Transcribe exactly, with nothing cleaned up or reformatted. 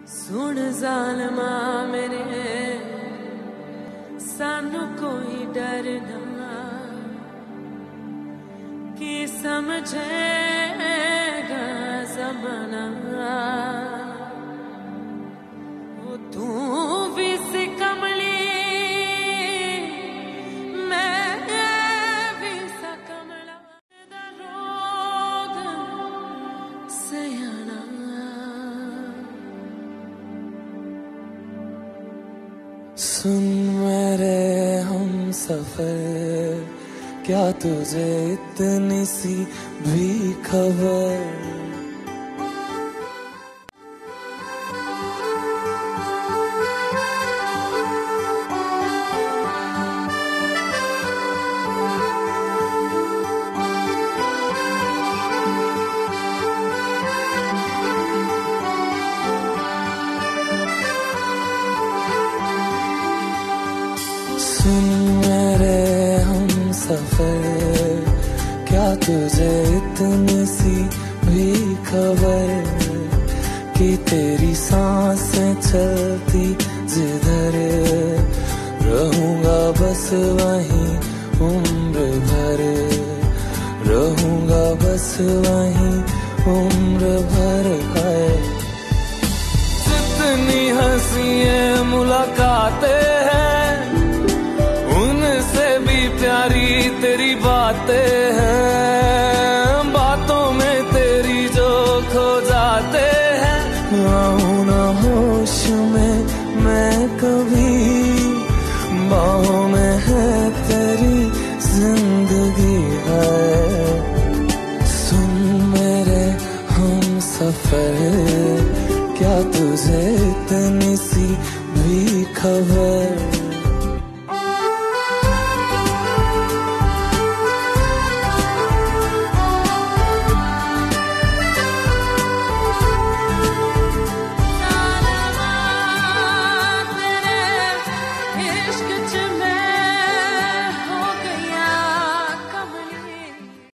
सुन ज़ालिमा मेरे सानू कोई डर ना कि समझेगा ज़माना। वो तू भी सी कमली मैं भी सा कमला रोग सयाना। सुन मेरे हम सफर, क्या तुझे इतनी सी भी खबर? सुन मेरे हम सफर, क्या तुझे इतनी सी भी खबर कि तेरी सांसें चलती जिधर रहूंगा बस वहीं उम्र भर, रहूंगा बस वहीं उम्र भर। है जितनी हंसियां मुलाकातें हैं, उनसे भी प्यारी तेरी बातें हैं। बातों में तेरी जो खो जाते हैं, आऊं ना होश में मैं कभी, बाहों में है तेरी जिंदगी है। सुन मेरे हम सफर, क्या तुझे इतनी सी भी खबर?